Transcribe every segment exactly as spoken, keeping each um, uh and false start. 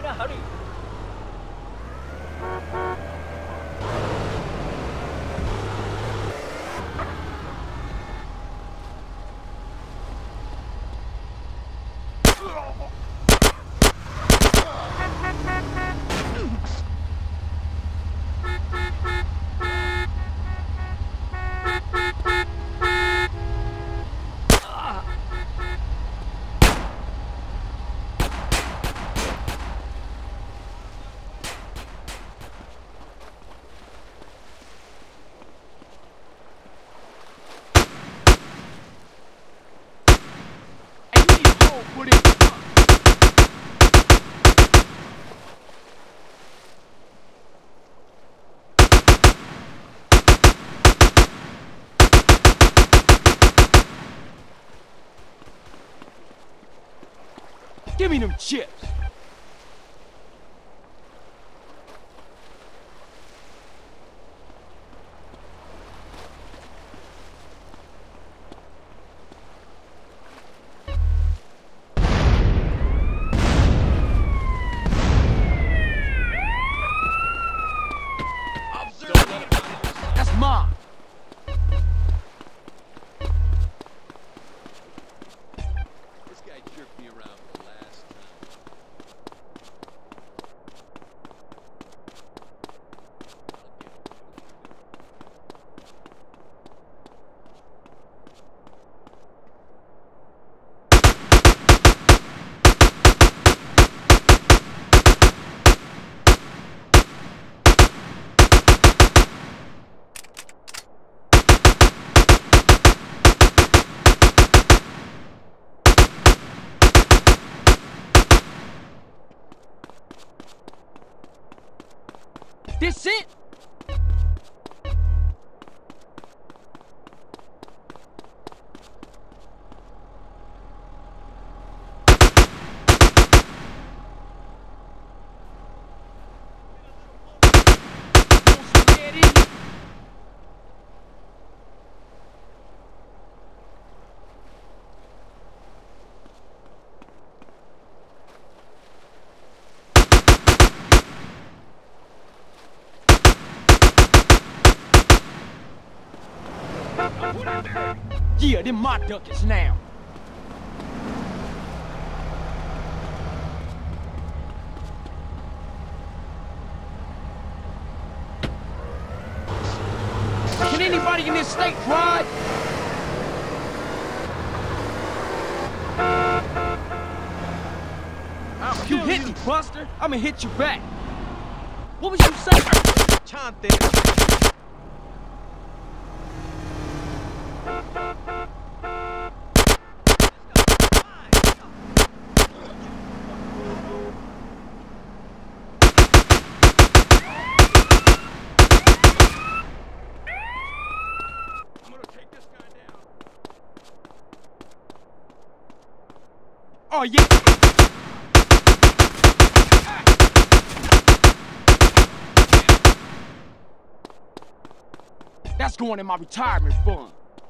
in a hurry. Give me them chips. That's mine. This guy jerked me around for the last This it? Yeah, them my ducats now. Can anybody in this state drive? You hit me, Buster. I'ma hit you back. What was you saying? Chante. Oh, yeah. That's going in my retirement fund.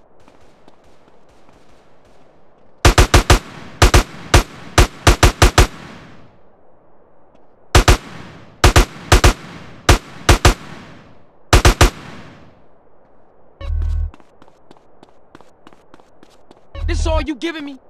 This all you giving me?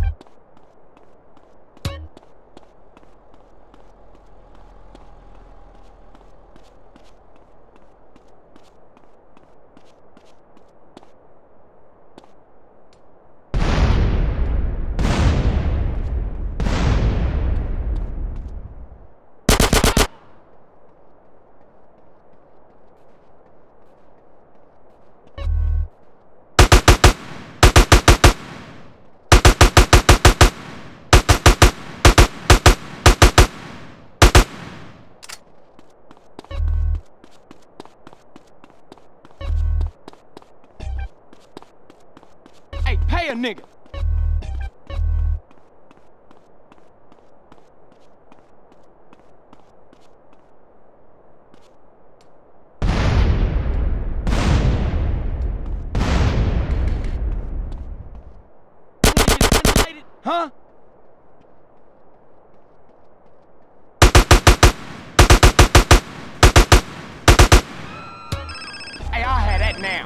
Hey, pay a nigga. Huh? now.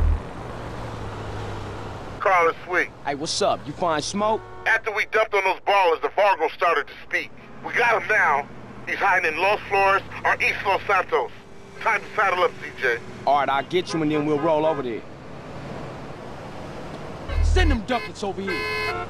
Carl is Sweet. Hey, what's up? You find smoke? After we dumped on those ballers, the Vargos started to speak. We got him now. He's hiding in Los Flores or East Los Santos. Time to saddle up, C J. All right, I'll get you and then we'll roll over there. Send them ducats over here.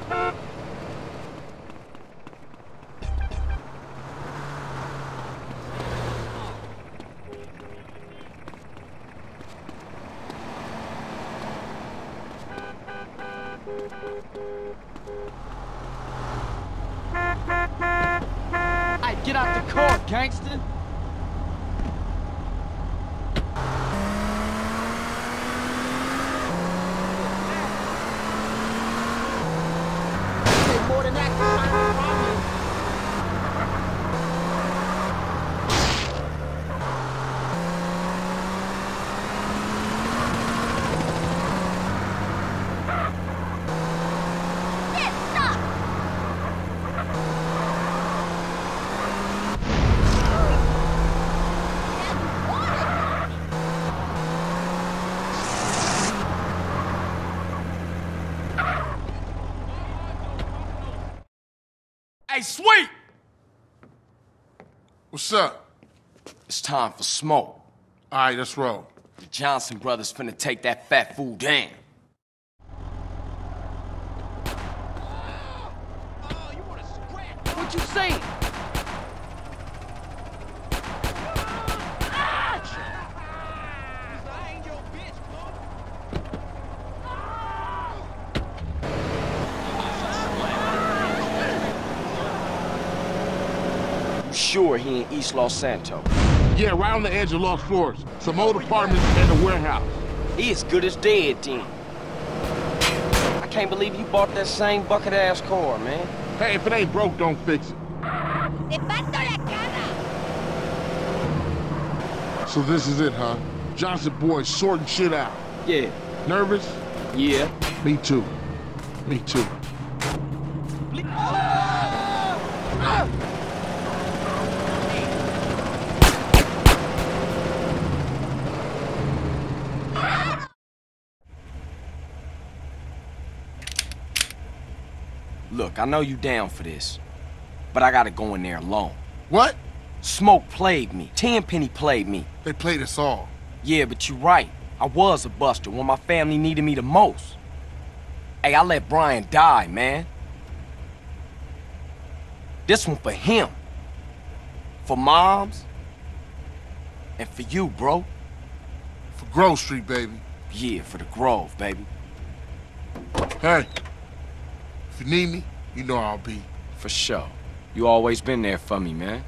Hey, get out the car, gangster. More than that, Hey, Sweet! What's up? It's time for smoke. All right, let's roll. The Johnson brothers finna take that fat fool down. Oh, you wanna scrap? What you saying? I ain't your bitch, bro. You sure he in East Los Santos? Yeah, right on the edge of Los Flores. Some old apartments and a warehouse. He as good as dead, then. I can't believe you bought that same bucket-ass car, man. Hey, if it ain't broke, don't fix it. ¡Te parto la cara! So this is it, huh? Johnson boys sorting shit out. Yeah. Nervous? Yeah. Me too. Me too. Look, I know you down for this, but I gotta go in there alone. What? Smoke played me. Tenpenny played me. They played us all. Yeah, but you're right. I was a buster when my family needed me the most. Hey, I let Brian die, man. This one for him. For Moms. And for you, bro. For Grove Street, baby. Yeah, for the Grove, baby. Hey, if you need me, you know I'll be. For sure. You always been there for me, man.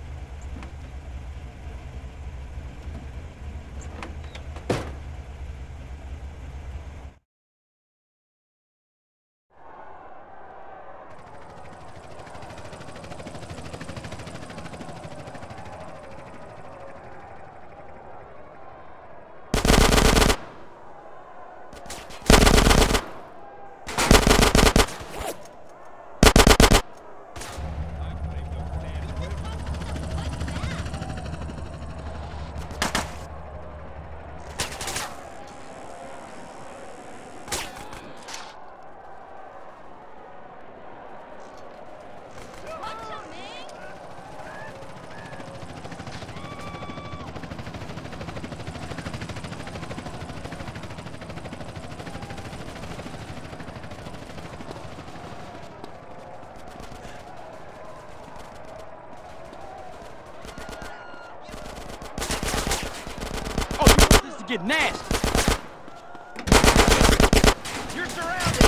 Get nasty. You're surrounded.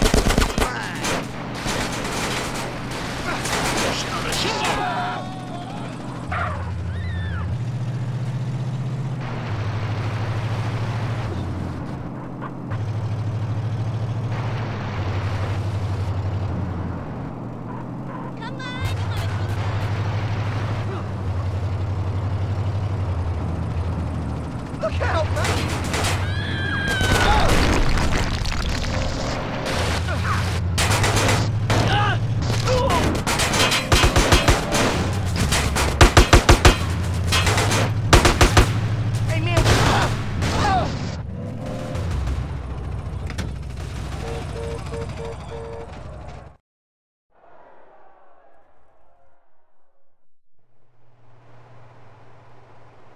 Come on, you wanna keep Look out, man!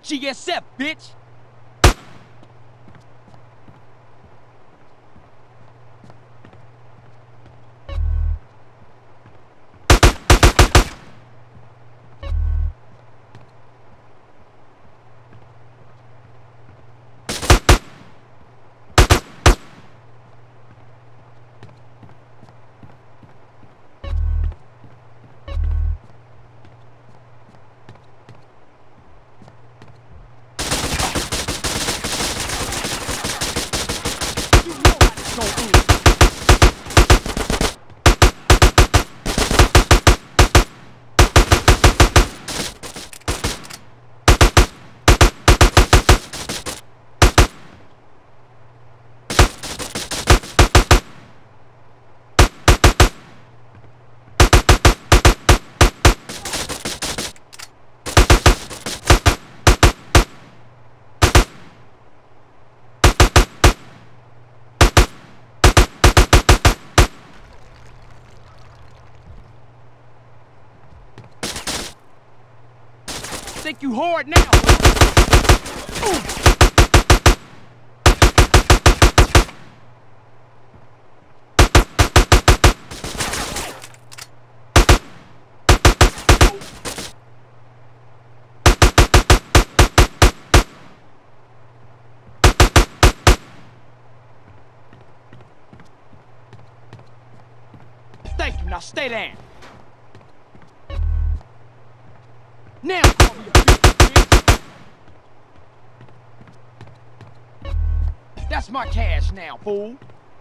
G S F, bitch! Think you hard now? Ooh. Thank you, now stay down. Now call me a bitch, bitch. That's my cash now, fool.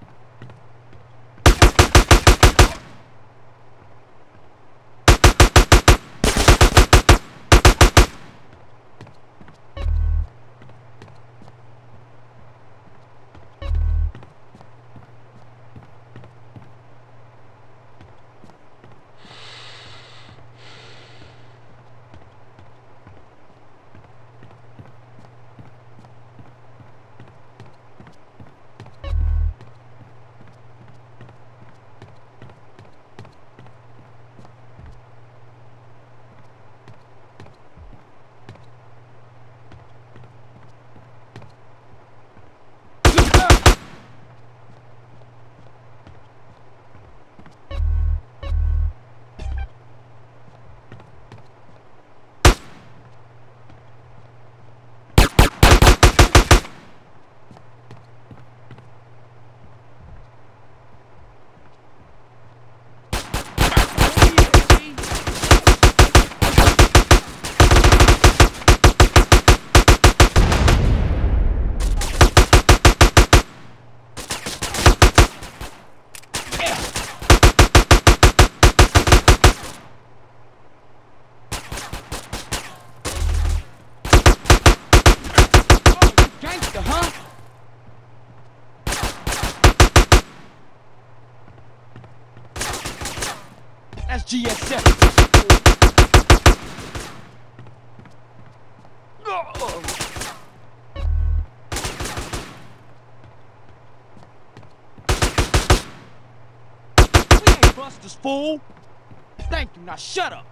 That's G S F. We ain't busters, fool. Thank you, now shut up.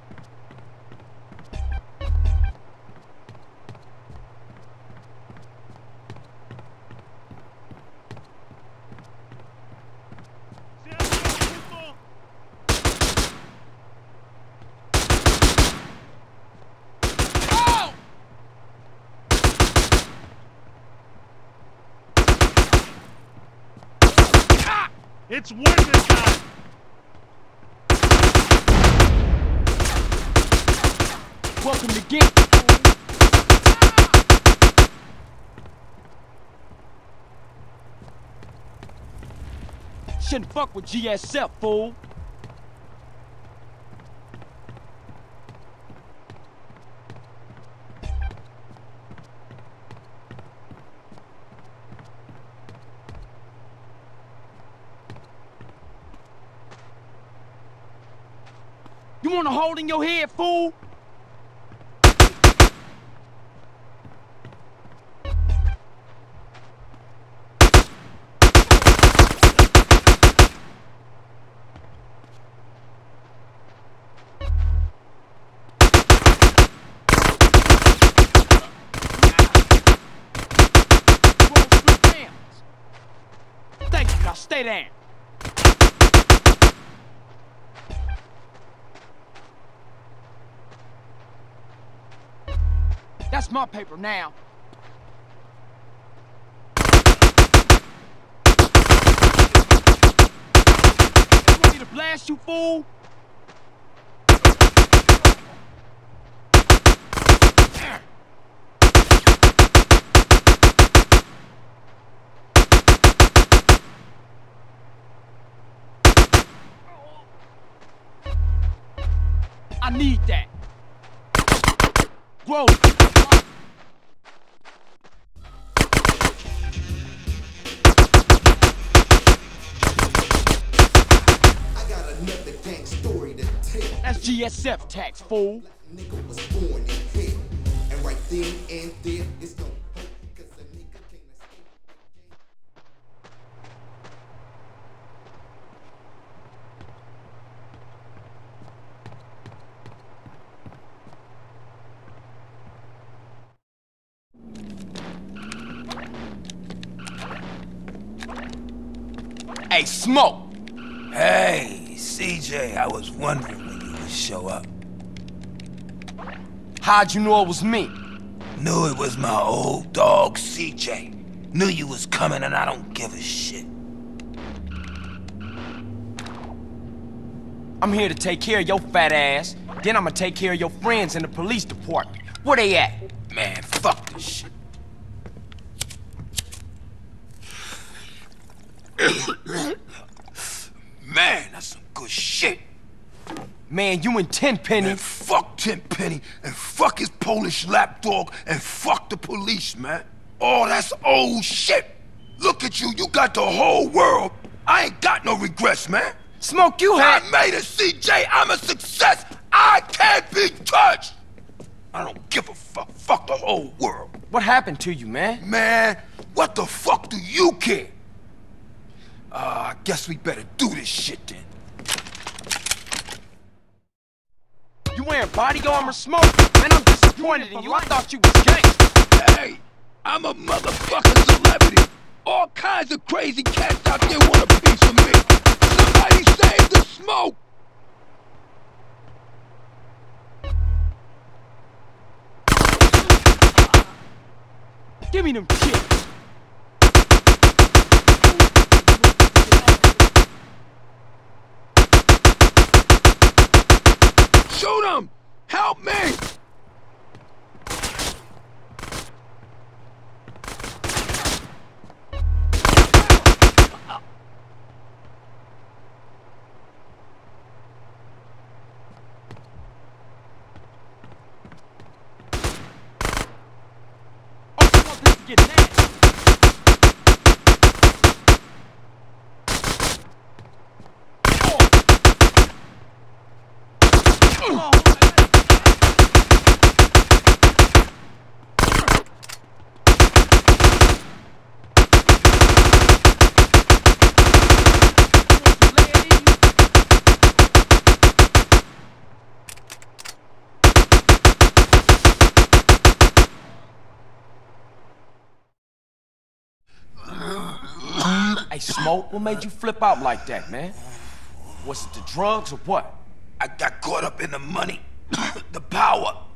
It's worth it, guys! Welcome to Gink. Shouldn't fuck with G S F, fool. You want a hole in your head, fool? Stay down. That's my paper now. You want me to blast you, fool? I need that. Grow. That's G S F tax, fool. Nigga was born in hell, and right then and there is no hope, cause a nigga can't escape. Hey, Smoke! Hey, C J, I was wondering when you would show up. How'd you know it was me? Knew it was my old dog, C J. Knew you was coming and I don't give a shit. I'm here to take care of your fat ass. Then I'm gonna take care of your friends in the police department. Where they at? Man, fuck this shit. Man, that's some good shit. Man, you and Tenpenny. And fuck Tenpenny, and fuck his Polish lapdog, and fuck the police, man. Oh, that's old shit. Look at you, you got the whole world. I ain't got no regrets, man. Smoke, you had... I made it, C J. I'm a success. I can't be touched. I don't give a fuck. Fuck the whole world. What happened to you, man? Man, what the fuck do you care? Uh, I guess we better do this shit then. You wearing body armor, Smoke? Man, I'm disappointed in you. I thought you was gangster. Hey, I'm a motherfucking celebrity. All kinds of crazy cats out there want a piece of me. Somebody save the Smoke! Give me them kicks. Shoot him! Help me! Oh, you want this to get nasty. Oh. Hey, Smoke, what made you flip out like that, man? Was it the drugs or what? I got caught up in the money, the power.